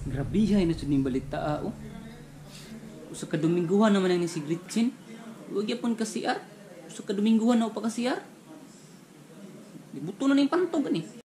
Grabihay na sud ning balita oh. Usa ka Domingguhan naman ang ni si Gretchen. Huwag yapon ka CR. Usa ka Domingguhan na pa ka CR. Ibuto na ning pantog ani.